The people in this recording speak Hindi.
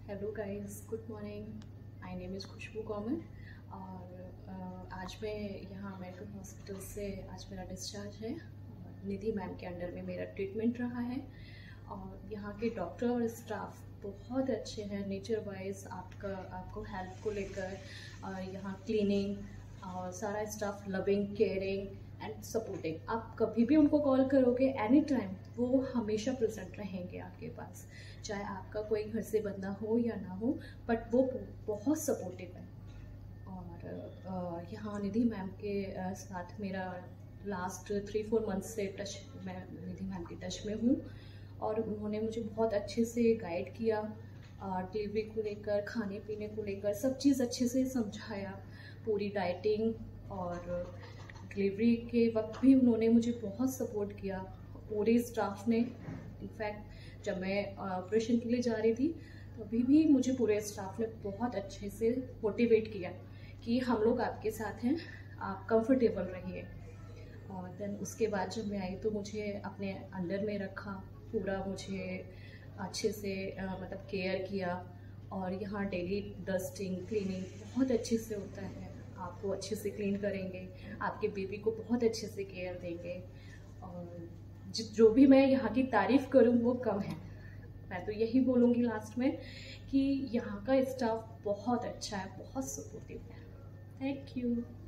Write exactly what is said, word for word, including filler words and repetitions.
Hello guys, good morning. My name is Khushboo Kaumar और uh, आज मैं यहाँ अमेरिकन हॉस्पिटल से आज मेरा डिस्चार्ज है। निधि मैम के अंडर में मेरा ट्रीटमेंट रहा है और यहाँ के डॉक्टर और स्टाफ बहुत अच्छे हैं। नेचर वाइज आपका आपको हेल्थ को लेकर और यहाँ क्लीनिंग और सारा staff loving, caring and supporting. आप कभी भी उनको कॉल करोगे एनी टाइम, वो हमेशा प्रेजेंट रहेंगे आपके पास, चाहे आपका कोई घर से बंदा हो या ना हो, बट वो बहुत सपोर्टिव है। और यहाँ निधि मैम के साथ मेरा लास्ट थ्री फोर मंथ से टच, मैं निधि मैम के टच में हूँ और उन्होंने मुझे बहुत अच्छे से गाइड किया, डिलीवरी को लेकर, खाने पीने को लेकर सब चीज़ अच्छे से समझाया, पूरी डाइटिंग। और डिलीवरी के वक्त भी उन्होंने मुझे बहुत सपोर्ट किया, पूरे स्टाफ ने। इनफैक्ट जब मैं ऑपरेशन के लिए जा रही थी तभी भी मुझे पूरे स्टाफ ने बहुत अच्छे से मोटिवेट किया कि हम लोग आपके साथ हैं, आप कंफर्टेबल रहिए। और देन उसके बाद जब मैं आई तो मुझे अपने अंडर में रखा, पूरा मुझे अच्छे से आ, मतलब केयर किया। और यहाँ डेली डस्टिंग, क्लीनिंग बहुत अच्छे से होता है। आपको अच्छे से क्लीन करेंगे, आपके बेबी को बहुत अच्छे से केयर देंगे। और जो भी मैं यहाँ की तारीफ़ करूँ वो कम है। मैं तो यही बोलूँगी लास्ट में कि यहाँ का स्टाफ बहुत अच्छा है, बहुत सपोर्टिव है। Thank you.